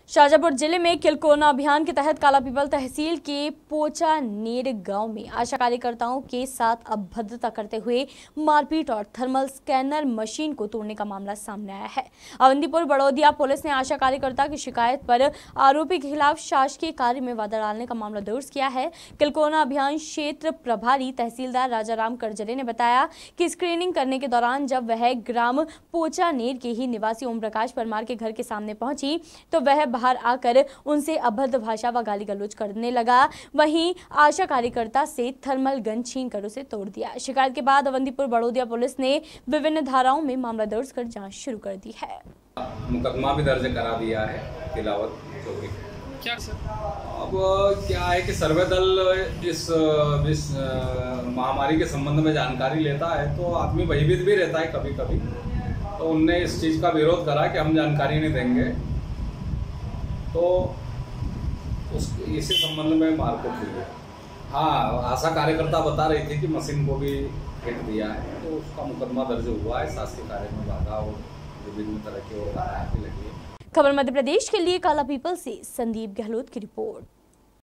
शाजापुर जिले में kill corona अभियान के तहत कालापीपल तहसील के पोचानेर गांव में आशा कार्यकर्ताओं के साथ अभद्रता करते हुए मारपीट और थर्मल स्कैनर मशीन को तोड़ने का मामला सामने आया है। अवंतीपुर बड़ौदिया पुलिस ने आशा कार्यकर्ता की शिकायत पर आरोपी के खिलाफ शासकीय कार्य में बाधा डालने का मामला दर्ज किया है। किल कोरोना अभियान क्षेत्र प्रभारी तहसीलदार राजाराम करजरे ने बताया कि स्क्रीनिंग करने के दौरान जब वह ग्राम पोचानेर के ही निवासी ओम प्रकाश परमार के घर के सामने पहुंची तो वह बाहर आकर उनसे अभद्र भाषा व गाली गलौज करने लगा। वहीं आशा कार्यकर्ता से थर्मल गन छीनकर उसे तोड़ दिया। शिकायत के बाद अवंतीपुर बड़ौदिया पुलिस ने विभिन्न धाराओं में मामला दर्ज कर जांच शुरू कर दी है। मुकदमा भी दर्ज करा दिया है तिलावत चौकी। क्या सर? अब क्या है कि सर्वे दल इस महामारी के संबंध में जानकारी लेता है तो आदमी भयभीत भी रहता है कभी कभी, तो उनने इस चीज़ का विरोध करा कि हम जानकारी नहीं देंगे, तो इसी संबंध में मारपीट हुई है। हाँ, आशा कार्यकर्ता बता रही थी कि मशीन को भी हिट दिया है, तो उसका मुकदमा दर्ज हुआ है। शासकीय कार्य में बाधा और विभिन्न तरह की और धाराएं भी लगी है। खबर मध्य प्रदेश के लिए कालापीपल से संदीप गहलोत की रिपोर्ट।